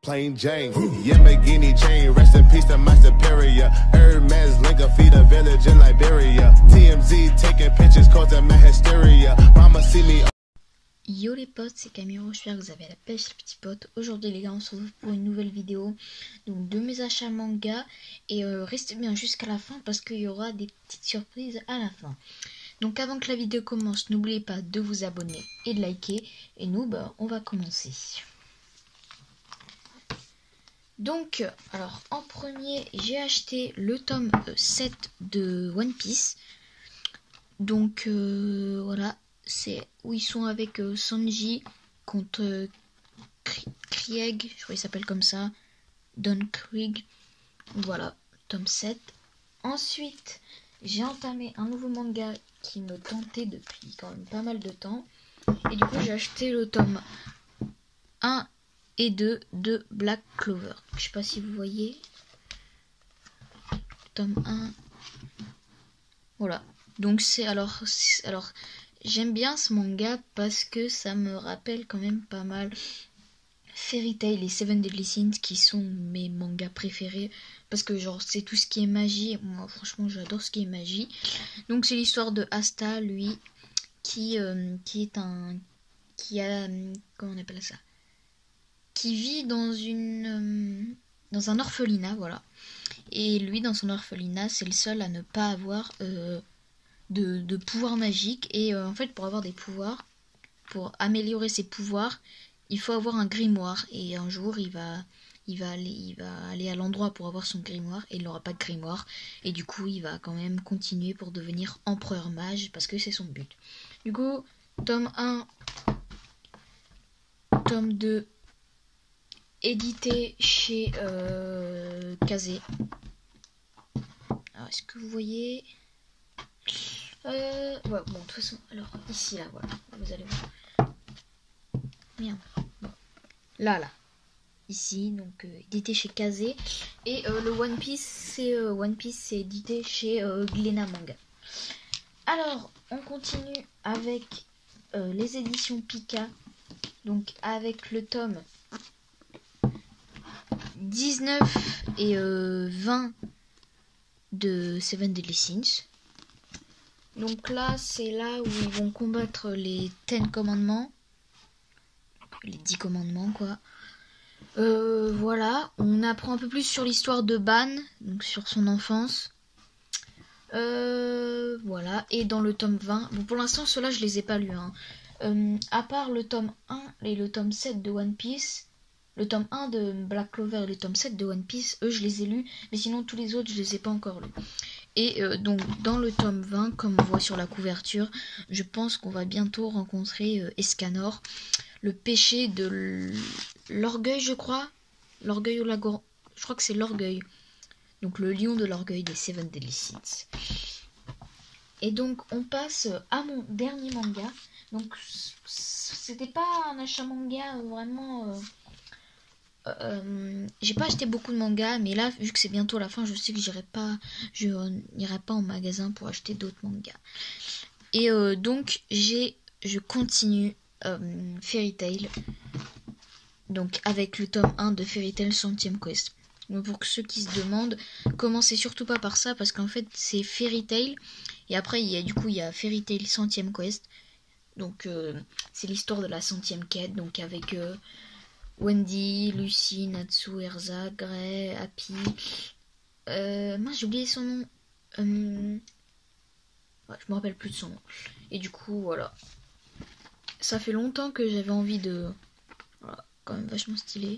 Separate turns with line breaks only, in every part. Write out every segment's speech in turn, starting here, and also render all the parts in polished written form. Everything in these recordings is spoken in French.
Plain Jane, Yamagini chain, rest in peace to my superior. Hermes link a feed a village in Liberia. TMZ taking pictures causing my hysteria. Mama see me.
Yo les potes, c'est Camiro, j'espère que vous avez la pêche les petits potes. Aujourd'hui les gars, on se retrouve pour une nouvelle vidéo donc de mes achats manga. Et restez bien jusqu'à la fin parce qu'il y aura des petites surprises à la fin. Donc avant que la vidéo commence, n'oubliez pas de vous abonner et de liker. Et nous, on va commencer. Donc, alors en premier, j'ai acheté le tome 7 de One Piece. Donc voilà, c'est où ils sont avec Sanji contre Krieg, je crois qu'il s'appelle comme ça, Don Krieg. Voilà, tome 7. Ensuite, j'ai entamé un nouveau manga qui me tentait depuis quand même pas mal de temps. Et du coup, j'ai acheté le tome 1 et 2 de Black Clover. Je sais pas si vous voyez. Tome 1. Voilà. Donc c'est alors j'aime bien ce manga parce que ça me rappelle quand même pas mal Fairy Tail et Seven Deadly Sins qui sont mes mangas préférés parce que genre c'est tout ce qui est magie. Moi franchement j'adore ce qui est magie. Donc c'est l'histoire de Asta, lui qui est un comment on appelle ça, qui vit dans un orphelinat, voilà. Et lui, dans son orphelinat, c'est le seul à ne pas avoir de pouvoir magique. Et en fait, pour avoir des pouvoirs, pour améliorer ses pouvoirs, il faut avoir un grimoire. Et un jour, il va aller à l'endroit pour avoir son grimoire et il n'aura pas de grimoire. Et du coup, il va quand même continuer pour devenir empereur mage parce que c'est son but. Du coup, tome 1, tome 2, édité chez Kazé. Alors, est-ce que vous voyez ouais, bon, de toute façon, alors, ici, là, voilà, vous allez voir. Merde. Bon. Là. Ici, donc, édité chez Kazé. Et le One Piece, c'est édité chez Glénat Manga. Alors, on continue avec les éditions Pika. Donc, avec le tome 19 et 20 de Seven Deadly Sins. Donc là, c'est là où ils vont combattre les 10 commandements. Les 10 commandements, quoi. Voilà, on apprend un peu plus sur l'histoire de Ban, donc sur son enfance. Voilà, et dans le tome 20, bon pour l'instant ceux-là je les ai pas lus, hein. À part le tome 1 et le tome 7 de One Piece, le tome 1 de Black Clover et le tome 7 de One Piece, eux je les ai lus, mais sinon tous les autres je les ai pas encore lus. Et donc dans le tome 20, comme on voit sur la couverture, je pense qu'on va bientôt rencontrer Escanor, le péché de l'orgueil, je crois. L'orgueil ou je crois que c'est l'orgueil. Donc le lion de l'orgueil des Seven Deadly Sins. Et donc on passe à mon dernier manga. Donc c'était pas un achat manga vraiment. J'ai pas acheté beaucoup de mangas, mais là vu que c'est bientôt la fin, je sais que je n'irai pas en magasin pour acheter d'autres mangas. Et donc je continue Fairy Tail. Donc avec le tome 1 de Fairy Tail 100e Quest. Donc pour ceux qui se demandent, commencez surtout pas par ça parce qu'en fait c'est Fairy Tail et après il y a Fairy Tail 100e Quest. Donc c'est l'histoire de la 100e quête, donc avec Wendy, Lucy, Natsu, Erza, Grey, Happy. Mince, j'ai oublié son nom. Ouais, je me rappelle plus de son nom. Et du coup voilà. Ça fait longtemps que j'avais envie de. Voilà, quand même vachement stylé.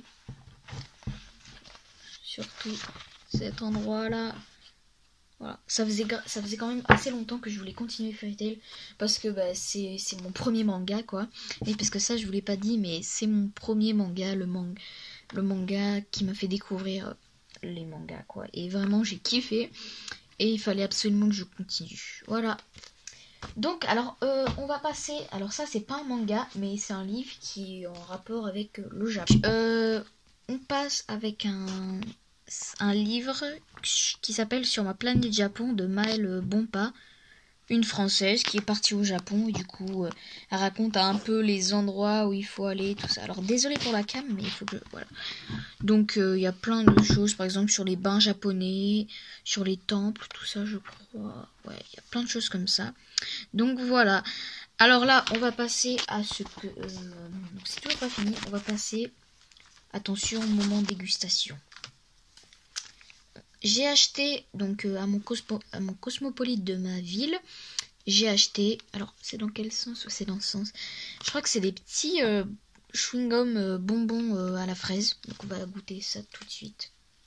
Surtout cet endroit là. Voilà, ça faisait quand même assez longtemps que je voulais continuer Fairy Tail parce que c'est mon premier manga, quoi. Et parce que ça je vous l'ai pas dit, mais c'est mon premier manga, le manga qui m'a fait découvrir les mangas, quoi. Et vraiment j'ai kiffé et il fallait absolument que je continue. Voilà. Donc alors on va passer, alors ça c'est pas un manga mais c'est un livre qui est en rapport avec le Japon. On passe avec un livre qui s'appelle Sur ma planète Japon de Maël Bompa. une Française qui est partie au Japon et du coup elle raconte un peu les endroits où il faut aller, tout ça. Alors désolé pour la cam, mais il faut que voilà. Donc il y a plein de choses, par exemple sur les bains japonais, sur les temples, tout ça je crois. Ouais, il y a plein de choses comme ça. Donc voilà. Alors là, on va passer à ce que c'est toujours pas fini. On va passer, attention, moment dégustation. J'ai acheté donc à mon cosmopolite de ma ville. J'ai acheté. Alors c'est dans quel sens? C'est dans ce sens. Je crois que c'est des petits chewing-gum bonbons à la fraise. Donc on va goûter ça tout de suite.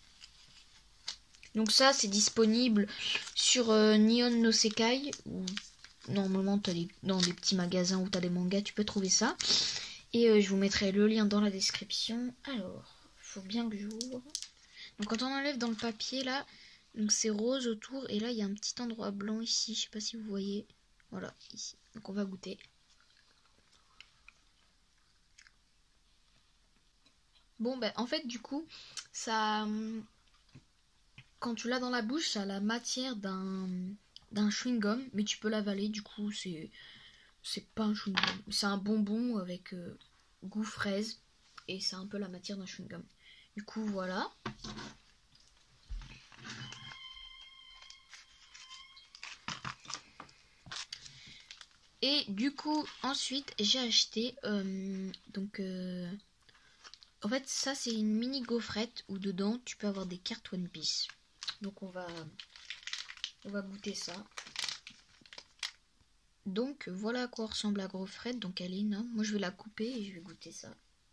Donc ça c'est disponible sur Nihon no Sekai. Où normalement dans des petits magasins où tu as des mangas, tu peux trouver ça. Et je vous mettrai le lien dans la description. Alors, il faut bien que j'ouvre. Donc quand on enlève dans le papier là, donc c'est rose autour et là il y a un petit endroit blanc ici, je sais pas si vous voyez. Voilà, ici. Donc on va goûter. Bon ben en fait du coup, ça quand tu l'as dans la bouche, ça a la matière d'un chewing-gum, mais tu peux l'avaler, du coup c'est pas un chewing-gum, c'est un bonbon avec goût fraise et c'est un peu la matière d'un chewing-gum. Du coup voilà. Et du coup ensuite j'ai acheté donc en fait ça c'est une mini gaufrette où dedans tu peux avoir des cartes One Piece. Donc on va goûter ça. Donc voilà à quoi ressemble la gaufrette. Donc elle est énorme. Moi je vais la couper et je vais goûter ça.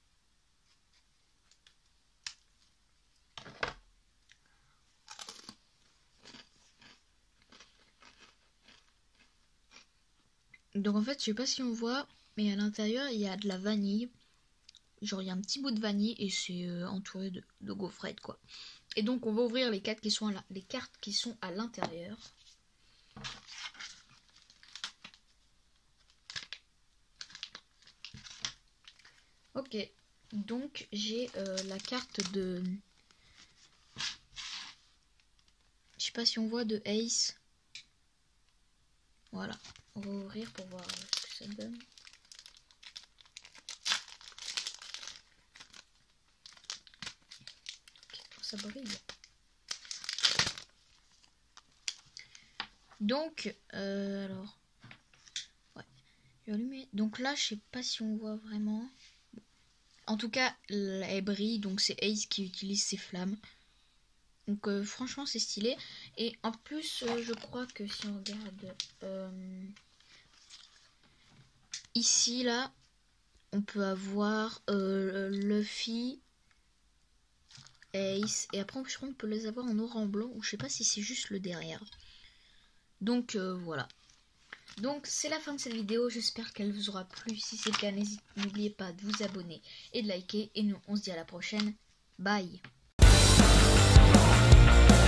Donc en fait je sais pas si on voit, mais à l'intérieur il y a de la vanille. Genre il y a un petit bout de vanille et c'est entouré de gaufrettes quoi. Et donc on va ouvrir les cartes qui sont à l'intérieur. Ok, donc j'ai la carte de... Je sais pas si on voit, de Ace. Voilà, on va ouvrir pour voir ce que ça donne. Ça brille. Donc, alors, ouais, je vais allumer. Donc là, je sais pas si on voit vraiment. En tout cas, elle brille, donc c'est Ace qui utilise ses flammes. Donc franchement, c'est stylé. Et en plus, je crois que si on regarde ici, là, on peut avoir Luffy, Ace, et après je crois qu'on peut les avoir en noir en blanc, ou je sais pas si c'est juste le derrière. Donc voilà. Donc c'est la fin de cette vidéo, j'espère qu'elle vous aura plu. Si c'est le cas, n'oubliez pas de vous abonner et de liker. Et nous on se dit à la prochaine. Bye.